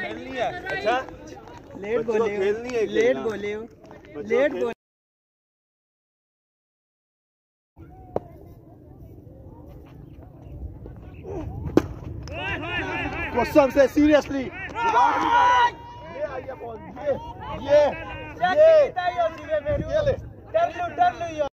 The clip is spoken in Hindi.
खेलनी है। अच्छा लेट बोले, लेट बोले, लेट बोले। कसम से सीरियसली ये ये